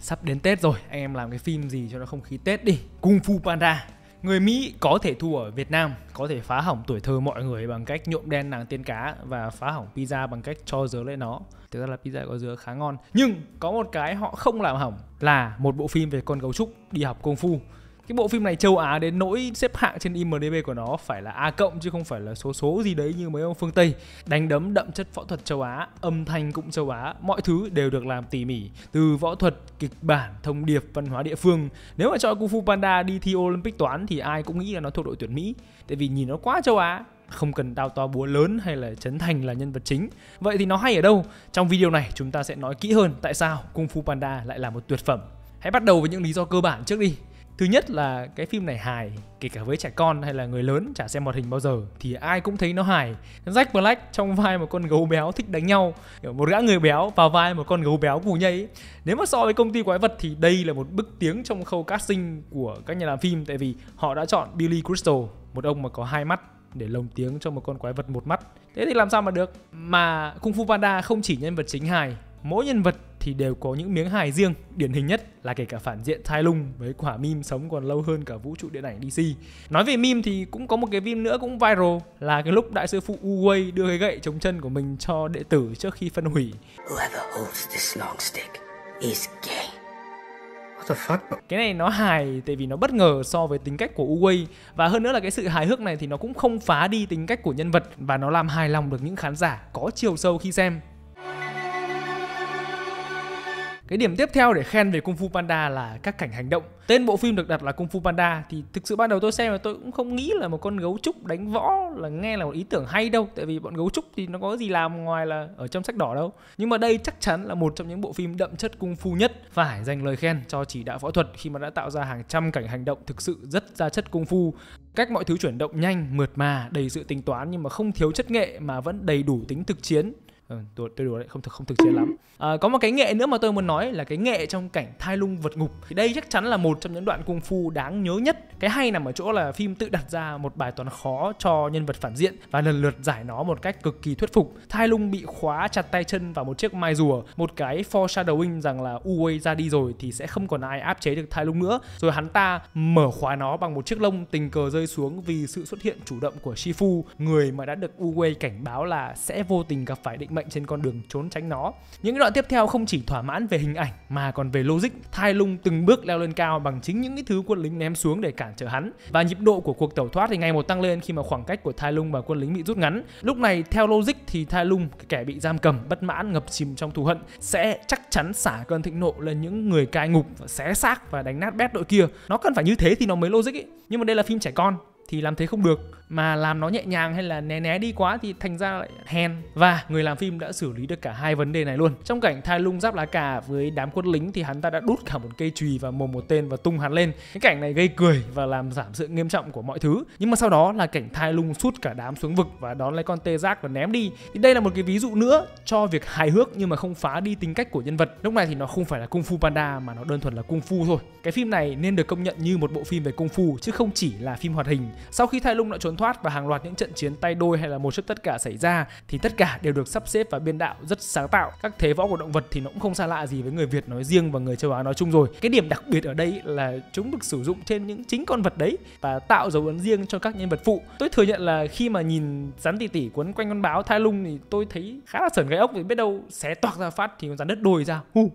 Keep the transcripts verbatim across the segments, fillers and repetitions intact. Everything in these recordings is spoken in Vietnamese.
Sắp đến Tết rồi, anh em làm cái phim gì cho nó không khí Tết đi. Kung Fu Panda. Người Mỹ có thể thua ở Việt Nam, có thể phá hỏng tuổi thơ mọi người bằng cách nhuộm đen nàng tiên cá và phá hỏng pizza bằng cách cho dứa lên nó. Thực ra là pizza có dứa khá ngon. Nhưng có một cái họ không làm hỏng là một bộ phim về con gấu trúc đi học Kung Fu. Cái bộ phim này châu Á đến nỗi xếp hạng trên i em đê bê của nó phải là A cộng chứ không phải là số số gì đấy như mấy ông phương Tây. Đánh đấm đậm chất võ thuật châu Á, âm thanh cũng châu Á, mọi thứ đều được làm tỉ mỉ. Từ võ thuật, kịch bản, thông điệp, văn hóa địa phương. Nếu mà cho Kung Fu Panda đi thi Olympic toán thì ai cũng nghĩ là nó thuộc đội tuyển Mỹ. Tại vì nhìn nó quá châu Á, không cần đao to búa lớn hay là Trấn Thành là nhân vật chính. Vậy thì nó hay ở đâu? Trong video này chúng ta sẽ nói kỹ hơn tại sao Kung Fu Panda lại là một tuyệt phẩm. Hãy bắt đầu với những lý do cơ bản trước đi. Thứ nhất là cái phim này hài, kể cả với trẻ con hay là người lớn chả xem hoạt hình bao giờ thì ai cũng thấy nó hài. Jack Black trong vai một con gấu béo thích đánh nhau, một gã người béo vào vai một con gấu béo cù nhây ấy. Nếu mà so với công ty quái vật thì đây là một bước tiến trong khâu casting của các nhà làm phim, tại vì họ đã chọn Billy Crystal, một ông mà có hai mắt, để lồng tiếng cho một con quái vật một mắt. Thế thì làm sao mà được? Mà Kung Fu Panda không chỉ nhân vật chính hài, mỗi nhân vật thì đều có những miếng hài riêng. Điển hình nhất là kể cả phản diện Tai Lung với quả meme sống còn lâu hơn cả vũ trụ điện ảnh đê xê. Nói về meme thì cũng có một cái meme nữa cũng viral, là cái lúc đại sư phụ Wu Wei đưa cái gậy chống chân của mình cho đệ tử trước khi phân hủy. Whoever holds this long stick is gay. What the fuck? Cái này nó hài tại vì nó bất ngờ so với tính cách của Wu Wei. Và hơn nữa là cái sự hài hước này thì nó cũng không phá đi tính cách của nhân vật, và nó làm hài lòng được những khán giả có chiều sâu khi xem. Cái điểm tiếp theo để khen về Kung Fu Panda là các cảnh hành động. Tên bộ phim được đặt là Kung Fu Panda thì thực sự ban đầu tôi xem là tôi cũng không nghĩ là một con gấu trúc đánh võ là nghe là một ý tưởng hay đâu. Tại vì bọn gấu trúc thì nó có gì làm ngoài là ở trong sách đỏ đâu. Nhưng mà đây chắc chắn là một trong những bộ phim đậm chất Kung Fu nhất. Phải dành lời khen cho chỉ đạo phẫu thuật khi mà đã tạo ra hàng trăm cảnh hành động thực sự rất ra chất Kung Fu. Cách mọi thứ chuyển động nhanh, mượt mà, đầy sự tính toán nhưng mà không thiếu chất nghệ mà vẫn đầy đủ tính thực chiến. Ừ, tôi, tôi đùa đấy, không thực không thực chiến lắm. À, có một cái nghệ nữa mà tôi muốn nói là cái nghệ trong cảnh Tai Lung vượt ngục. Thì đây chắc chắn là một trong những đoạn Kung Fu đáng nhớ nhất. Cái hay nằm ở chỗ là phim tự đặt ra một bài toán khó cho nhân vật phản diện và lần lượt giải nó một cách cực kỳ thuyết phục. Tai Lung bị khóa chặt tay chân vào một chiếc mai rùa, một cái foreshadowing rằng là Wu Wei ra đi rồi thì sẽ không còn ai áp chế được Tai Lung nữa. Rồi hắn ta mở khóa nó bằng một chiếc lông tình cờ rơi xuống vì sự xuất hiện chủ động của Shifu, người mà đã được Wu Wei cảnh báo là sẽ vô tình gặp phải định mệnh trên con đường trốn tránh nó. Những đoạn tiếp theo không chỉ thỏa mãn về hình ảnh mà còn về logic. Tai Lung từng bước leo lên cao bằng chính những cái thứ quân lính ném xuống để cản trở hắn, và nhịp độ của cuộc tẩu thoát thì ngày một tăng lên khi mà khoảng cách của Tai Lung và quân lính bị rút ngắn. Lúc này theo logic thì Tai Lung, kẻ bị giam cầm, bất mãn, ngập chìm trong thù hận, sẽ chắc chắn xả cơn thịnh nộ lên những người cai ngục và xé xác và đánh nát bét đội kia. Nó cần phải như thế thì nó mới logic ấy. Nhưng mà đây là phim trẻ con thì làm thế không được, mà làm nó nhẹ nhàng hay là né né đi quá thì thành ra lại hèn. Và người làm phim đã xử lý được cả hai vấn đề này luôn. Trong cảnh Tai Lung giáp lá cà với đám quân lính thì hắn ta đã đút cả một cây chùy vào mồm một tên và tung hắn lên. Cái cảnh này gây cười và làm giảm sự nghiêm trọng của mọi thứ. Nhưng mà sau đó là cảnh Tai Lung sút cả đám xuống vực và đón lấy con tê giác và ném đi. Thì đây là một cái ví dụ nữa cho việc hài hước nhưng mà không phá đi tính cách của nhân vật. Lúc này thì nó không phải là Kung Fu Panda mà nó đơn thuần là Kung Fu thôi. Cái phim này nên được công nhận như một bộ phim về Kung Fu chứ không chỉ là phim hoạt hình. Sau khi Tai Lung đã trốn thoát và hàng loạt những trận chiến tay đôi hay là một trước tất cả xảy ra thì tất cả đều được sắp xếp và biên đạo rất sáng tạo. Các thế võ của động vật thì nó cũng không xa lạ gì với người Việt nói riêng và người châu Á nói chung rồi. Cái điểm đặc biệt ở đây là chúng được sử dụng trên những chính con vật đấy và tạo dấu ấn riêng cho các nhân vật phụ. Tôi thừa nhận là khi mà nhìn rắn tỉ tỉ quấn quanh con báo Tai Lung thì tôi thấy khá là sởn gai ốc, vì biết đâu xé toạc ra phát thì con rắn đứt đôi ra. Hu.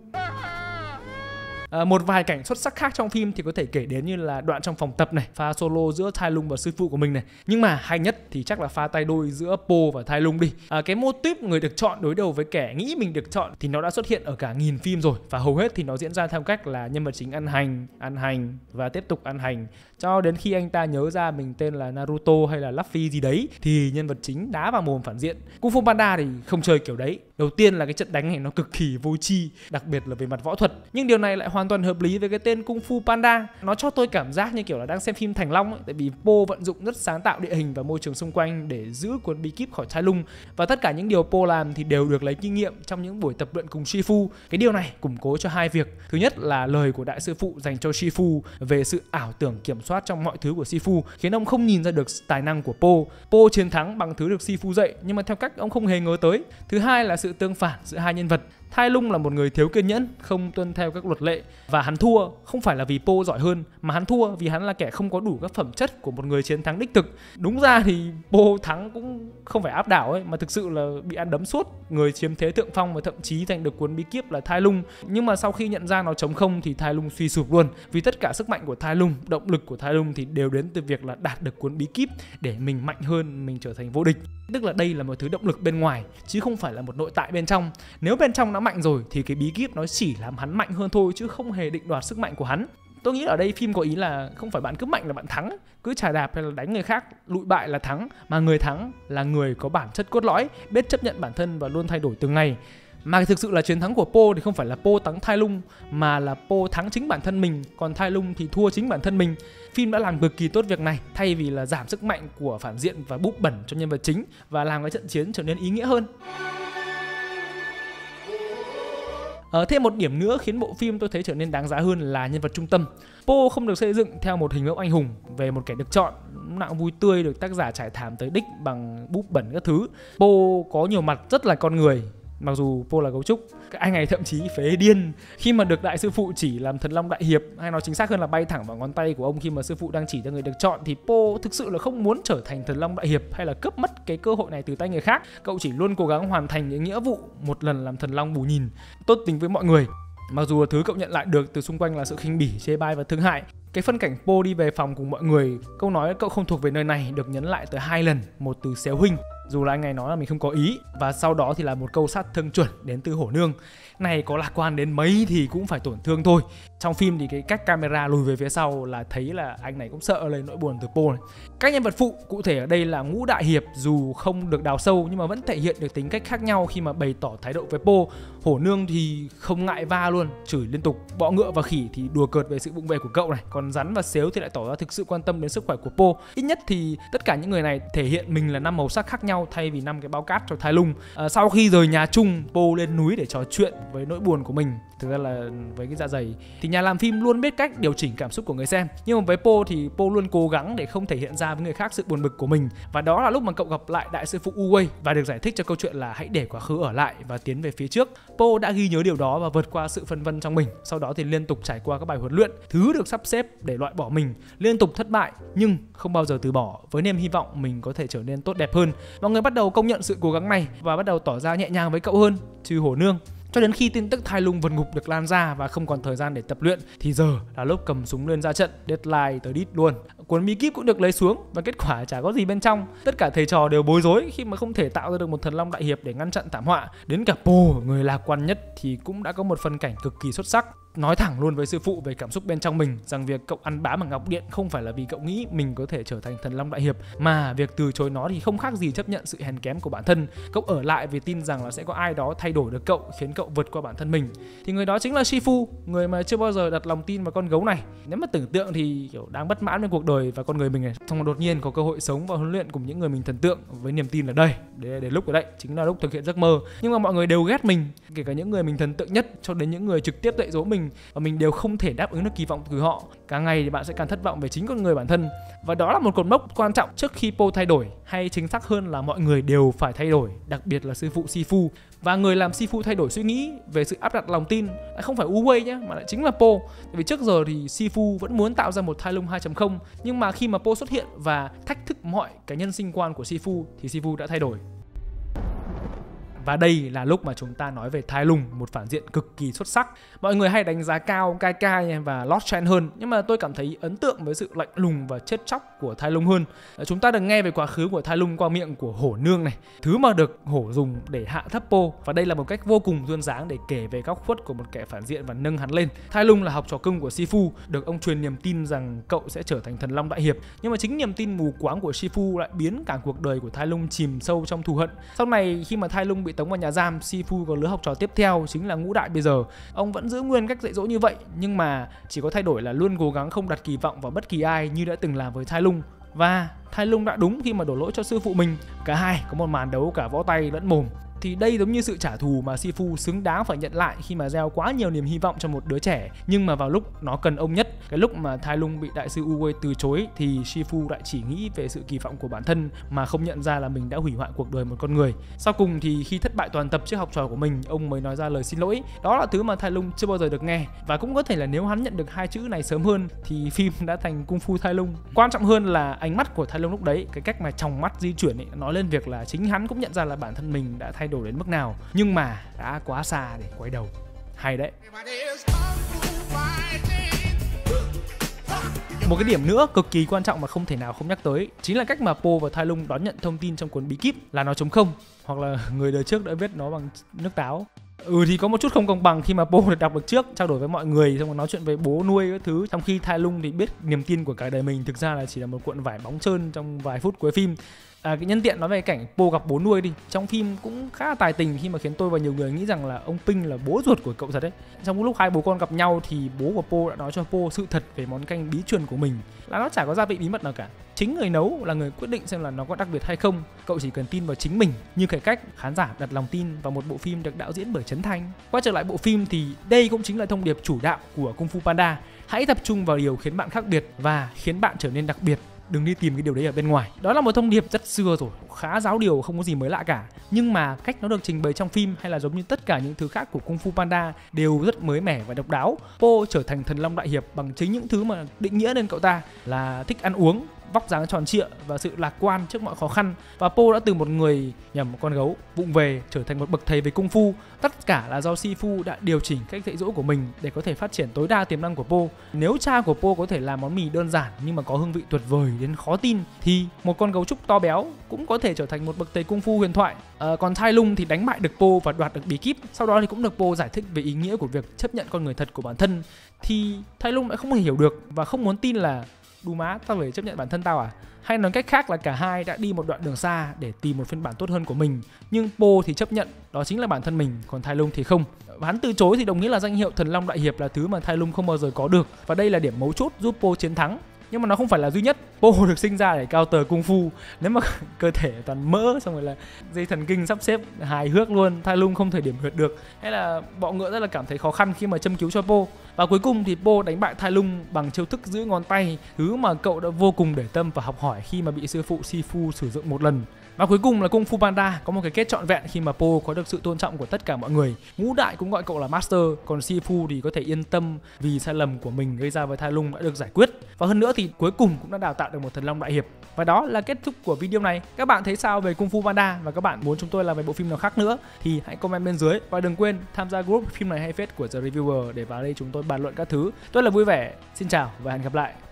À, một vài cảnh xuất sắc khác trong phim thì có thể kể đến như là đoạn trong phòng tập này, pha solo giữa Tai Lung và sư phụ của mình này. Nhưng mà hay nhất thì chắc là pha tay đôi giữa Po và Tai Lung đi. À, cái mô típ người được chọn đối đầu với kẻ nghĩ mình được chọn thì nó đã xuất hiện ở cả nghìn phim rồi, và hầu hết thì nó diễn ra theo cách là nhân vật chính ăn hành, ăn hành và tiếp tục ăn hành cho đến khi anh ta nhớ ra mình tên là Naruto hay là Luffy gì đấy thì nhân vật chính đá vào mồm phản diện. Kung Fu Panda thì không chơi kiểu đấy. Đầu tiên là cái trận đánh này nó cực kỳ vô tri, đặc biệt là về mặt võ thuật. Nhưng điều này lại hoàn toàn hợp lý với cái tên Kung Fu Panda. Nó cho tôi cảm giác như kiểu là đang xem phim Thành Long ấy, tại vì Po vận dụng rất sáng tạo địa hình và môi trường xung quanh để giữ cuốn bí kíp khỏi Tai Lung, và tất cả những điều Po làm thì đều được lấy kinh nghiệm trong những buổi tập luyện cùng Shifu. Cái điều này củng cố cho hai việc. Thứ nhất là lời của đại sư phụ dành cho Shifu về sự ảo tưởng kiểm soát trong mọi thứ của Shifu khiến ông không nhìn ra được tài năng của Po. Po chiến thắng bằng thứ được Shifu dạy nhưng mà theo cách ông không hề ngờ tới. Thứ hai là sự tương phản giữa hai nhân vật. Thai Lung là một người thiếu kiên nhẫn, không tuân theo các luật lệ, và hắn thua không phải là vì Po giỏi hơn, mà hắn thua vì hắn là kẻ không có đủ các phẩm chất của một người chiến thắng đích thực. Đúng ra thì Po thắng cũng không phải áp đảo ấy, mà thực sự là bị ăn đấm suốt, người chiếm thế thượng phong và thậm chí giành được cuốn bí kíp là Thai Lung. Nhưng mà sau khi nhận ra nó trống không thì Thai Lung suy sụp luôn, vì tất cả sức mạnh của Thai Lung, động lực của Thai Lung thì đều đến từ việc là đạt được cuốn bí kíp để mình mạnh hơn, mình trở thành vô địch. Tức là đây là một thứ động lực bên ngoài chứ không phải là một nội tại bên trong. Nếu bên trong nó mạnh rồi thì cái bí kíp nó chỉ làm hắn mạnh hơn thôi, chứ không hề định đoạt sức mạnh của hắn. Tôi nghĩ ở đây phim có ý là không phải bạn cứ mạnh là bạn thắng, cứ chà đạp hay là đánh người khác lụi bại là thắng, mà người thắng là người có bản chất cốt lõi, biết chấp nhận bản thân và luôn thay đổi từng ngày. Mà thực sự là chiến thắng của Po thì không phải là Po thắng Thai Lung, mà là Po thắng chính bản thân mình, còn Thai Lung thì thua chính bản thân mình. Phim đã làm cực kỳ tốt việc này, thay vì là giảm sức mạnh của phản diện và búp bẩn cho nhân vật chính, và làm cái trận chiến trở nên ý nghĩa hơn. Ở thêm một điểm nữa khiến bộ phim tôi thấy trở nên đáng giá hơn là nhân vật trung tâm. Po không được xây dựng theo một hình mẫu anh hùng về một kẻ được chọn, nặng vui tươi được tác giả trải thảm tới đích bằng búp bẩn các thứ. Po có nhiều mặt rất là con người. Mặc dù Po là gấu trúc, các anh này thậm chí phế điên khi mà được đại sư phụ chỉ làm thần long đại hiệp, hay nói chính xác hơn là bay thẳng vào ngón tay của ông khi mà sư phụ đang chỉ cho người được chọn, thì Po thực sự là không muốn trở thành thần long đại hiệp hay là cướp mất cái cơ hội này từ tay người khác. Cậu chỉ luôn cố gắng hoàn thành những nghĩa vụ một lần làm thần long bù nhìn, tốt tính với mọi người. Mặc dù thứ cậu nhận lại được từ xung quanh là sự khinh bỉ, chê bai và thương hại. Cái phân cảnh Po đi về phòng cùng mọi người, câu nói cậu không thuộc về nơi này được nhấn lại tới hai lần, một từ xéo huynh, dù là anh này nói là mình không có ý, và sau đó thì là một câu sát thương chuẩn đến từ Hổ Nương. Này có lạc quan đến mấy thì cũng phải tổn thương thôi. Trong phim thì cái cách camera lùi về phía sau là thấy là anh này cũng sợ lấy nỗi buồn từ Po này. Các nhân vật phụ cụ thể ở đây là ngũ đại hiệp, dù không được đào sâu nhưng mà vẫn thể hiện được tính cách khác nhau khi mà bày tỏ thái độ với Po. Hổ Nương thì không ngại va luôn, chửi liên tục. Bọ ngựa và khỉ thì đùa cợt về sự vụng về của cậu này, còn rắn và sếu thì lại tỏ ra thực sự quan tâm đến sức khỏe của Po. Ít nhất thì tất cả những người này thể hiện mình là năm màu sắc khác nhau thay vì năm cái bao cát cho Thai Lung. À, sau khi rời nhà chung, Po lên núi để trò chuyện với nỗi buồn của mình. Thực ra là với cái dạ dày thì nhà làm phim luôn biết cách điều chỉnh cảm xúc của người xem, nhưng mà với Po thì Po luôn cố gắng để không thể hiện ra với người khác sự buồn bực của mình. Và đó là lúc mà cậu gặp lại đại sư phụ Uwei và được giải thích cho câu chuyện là hãy để quá khứ ở lại và tiến về phía trước. Po đã ghi nhớ điều đó và vượt qua sự phân vân trong mình. Sau đó thì liên tục trải qua các bài huấn luyện, thứ được sắp xếp để loại bỏ mình, liên tục thất bại nhưng không bao giờ từ bỏ, với niềm hy vọng mình có thể trở nên tốt đẹp hơn. Mọi người bắt đầu công nhận sự cố gắng này và bắt đầu tỏ ra nhẹ nhàng với cậu hơn, trừ Hổ Nương. Cho đến khi tin tức Thai Lung vượt ngục được lan ra và không còn thời gian để tập luyện thì giờ là lúc cầm súng lên ra trận, deadline tới đít luôn. Cuốn bí kíp cũng được lấy xuống và kết quả chả có gì bên trong. Tất cả thầy trò đều bối rối khi mà không thể tạo ra được một thần long đại hiệp để ngăn chặn thảm họa. Đến cả Po, người lạc quan nhất thì cũng đã có một phân cảnh cực kỳ xuất sắc, nói thẳng luôn với sư phụ về cảm xúc bên trong mình, rằng việc cậu ăn bám bằng ngọc điện không phải là vì cậu nghĩ mình có thể trở thành thần long đại hiệp, mà việc từ chối nó thì không khác gì chấp nhận sự hèn kém của bản thân. Cậu ở lại vì tin rằng là sẽ có ai đó thay đổi được cậu, khiến cậu vượt qua bản thân mình. Thì người đó chính là Shifu, người mà chưa bao giờ đặt lòng tin vào con gấu này. Nếu mà tưởng tượng thì kiểu đang bất mãn với cuộc đời và con người mình này, xong đột nhiên có cơ hội sống và huấn luyện cùng những người mình thần tượng với niềm tin là đây, để, để lúc ở đây chính là lúc thực hiện giấc mơ. Nhưng mà mọi người đều ghét mình, kể cả những người mình thần tượng nhất cho đến những người trực tiếp dạy dỗ mình, và mình đều không thể đáp ứng được kỳ vọng từ họ. Càng ngày thì bạn sẽ càng thất vọng về chính con người bản thân, và đó là một cột mốc quan trọng trước khi Po thay đổi, hay chính xác hơn là mọi người đều phải thay đổi, đặc biệt là sư phụ Shifu. Và người làm Shifu thay đổi suy nghĩ về sự áp đặt lòng tin lại không phải Uwei nhé, mà lại chính là Po. Tại vì trước giờ thì Shifu vẫn muốn tạo ra một Thai Lung hai chấm không, nhưng mà khi mà Po xuất hiện và thách thức mọi cái nhân sinh quan của Shifu thì Shifu đã thay đổi. Và đây là lúc mà chúng ta nói về Thai Lung, một phản diện cực kỳ xuất sắc. Mọi người hay đánh giá cao Kai Kai và Lord Chen hơn, nhưng mà tôi cảm thấy ấn tượng với sự lạnh lùng và chết chóc của Thai Lung hơn. Chúng ta được nghe về quá khứ của Thai Lung qua miệng của Hổ Nương này, thứ mà được Hổ dùng để hạ thấp Po, và đây là một cách vô cùng duyên dáng để kể về góc khuất của một kẻ phản diện và nâng hắn lên. Thai Lung là học trò cưng của Shifu, được ông truyền niềm tin rằng cậu sẽ trở thành thần long đại hiệp, nhưng mà chính niềm tin mù quáng của Shifu lại biến cả cuộc đời của Thai Lung chìm sâu trong thù hận. Sau này khi mà Thai Lung bị tống vào nhà giam, Shifu có lứa học trò tiếp theo chính là Ngũ Đại bây giờ. Ông vẫn giữ nguyên cách dạy dỗ như vậy, nhưng mà chỉ có thay đổi là luôn cố gắng không đặt kỳ vọng vào bất kỳ ai như đã từng làm với Thai Lung. Và Tai Lung đã đúng khi mà đổ lỗi cho sư phụ mình. Cả hai có một màn đấu cả võ tay lẫn mồm. Thì đây giống như sự trả thù mà Shifu xứng đáng phải nhận lại khi mà gieo quá nhiều niềm hy vọng cho một đứa trẻ, nhưng mà vào lúc nó cần ông nhất, cái lúc mà Tai Lung bị đại sư Uwe từ chối, thì Shifu lại chỉ nghĩ về sự kỳ vọng của bản thân mà không nhận ra là mình đã hủy hoại cuộc đời một con người. Sau cùng thì khi thất bại toàn tập trước học trò của mình, ông mới nói ra lời xin lỗi. Đó là thứ mà Tai Lung chưa bao giờ được nghe, và cũng có thể là nếu hắn nhận được hai chữ này sớm hơn thì phim đã thành Kung Fu Tai Lung. Quan trọng hơn là ánh mắt của Tai Lung lúc đấy, cái cách mà tròng mắt di chuyển ấy, nói lên việc là chính hắn cũng nhận ra là bản thân mình đã thay đổi đến mức nào, nhưng mà đã quá xa để quay đầu. Hay đấy. Một cái điểm nữa cực kỳ quan trọng mà không thể nào không nhắc tới chính là cách mà Po và Tai Lung đón nhận thông tin trong cuốn bí kíp là nó trống không, hoặc là người đời trước đã viết nó bằng nước táo. Ừ thì có một chút không công bằng khi mà Po được đọc được trước, trao đổi với mọi người, xong rồi nói chuyện về bố nuôi các thứ, trong khi Tai Lung thì biết niềm tin của cả đời mình thực ra là chỉ là một cuộn vải bóng trơn trong vài phút cuối phim. À, cái nhân tiện nói về cảnh Po gặp bố nuôi đi, trong phim cũng khá là tài tình khi mà khiến tôi và nhiều người nghĩ rằng là ông Ping là bố ruột của cậu thật đấy. Trong lúc hai bố con gặp nhau thì bố của Po đã nói cho Po sự thật về món canh bí truyền của mình, là nó chả có gia vị bí mật nào cả. Chính người nấu là người quyết định xem là nó có đặc biệt hay không, cậu chỉ cần tin vào chính mình, như cái cách khán giả đặt lòng tin vào một bộ phim được đạo diễn bởi Trấn Thành. Quay trở lại bộ phim thì đây cũng chính là thông điệp chủ đạo của Kung Fu Panda. Hãy tập trung vào điều khiến bạn khác biệt và khiến bạn trở nên đặc biệt. Đừng đi tìm cái điều đấy ở bên ngoài. Đó là một thông điệp rất xưa rồi, khá giáo điều, không có gì mới lạ cả. Nhưng mà cách nó được trình bày trong phim hay là giống như tất cả những thứ khác của Kung Fu Panda đều rất mới mẻ và độc đáo. Po trở thành thần long đại hiệp bằng chính những thứ mà định nghĩa nên cậu ta là thích ăn uống, vóc dáng tròn trịa và sự lạc quan trước mọi khó khăn. Và Po đã từ một người nhầm một con gấu vụng về trở thành một bậc thầy về Kung Fu. Tất cả là do Shifu đã điều chỉnh cách dạy dỗ của mình để có thể phát triển tối đa tiềm năng của Po. Nếu cha của Po có thể làm món mì đơn giản nhưng mà có hương vị tuyệt vời đến khó tin, thì một con gấu trúc to béo cũng có thể trở thành một bậc thầy Kung Fu huyền thoại. À, còn Tai Lung thì đánh bại được Po và đoạt được bí kíp. Sau đó thì cũng được Po giải thích về ý nghĩa của việc chấp nhận con người thật của bản thân. Thì Tai Lung lại không hề hiểu được và không muốn tin là đù má, tao phải chấp nhận bản thân tao à? Hay nói cách khác là cả hai đã đi một đoạn đường xa để tìm một phiên bản tốt hơn của mình. Nhưng Po thì chấp nhận đó chính là bản thân mình, còn Tai Lung thì không. Hắn từ chối thì đồng nghĩa là danh hiệu thần long đại hiệp là thứ mà Tai Lung không bao giờ có được. Và đây là điểm mấu chốt giúp Po chiến thắng. Nhưng mà nó không phải là duy nhất. Po được sinh ra để cao tờ Kung Fu. Nếu mà cơ thể toàn mỡ, xong rồi là dây thần kinh sắp xếp hài hước luôn, Tai Lung không thể điểm huyệt được. Hay là bọ ngựa rất là cảm thấy khó khăn khi mà châm cứu cho Po. Và cuối cùng thì Po đánh bại Tai Lung bằng chiêu thức giữ ngón tay, thứ mà cậu đã vô cùng để tâm và học hỏi khi mà bị sư phụ Shifu sử dụng một lần. Và cuối cùng là Kung Fu Panda có một cái kết trọn vẹn khi mà Po có được sự tôn trọng của tất cả mọi người. Ngũ đại cũng gọi cậu là Master, còn Shifu thì có thể yên tâm vì sai lầm của mình gây ra với Tai Lung đã được giải quyết. Và hơn nữa thì cuối cùng cũng đã đào tạo được một thần long đại hiệp. Và đó là kết thúc của video này. Các bạn thấy sao về Kung Fu Panda và các bạn muốn chúng tôi làm về bộ phim nào khác nữa thì hãy comment bên dưới. Và đừng quên tham gia group phim này hay phết của The Reviewer để vào đây chúng tôi bàn luận các thứ. Tôi là vui vẻ. Xin chào và hẹn gặp lại.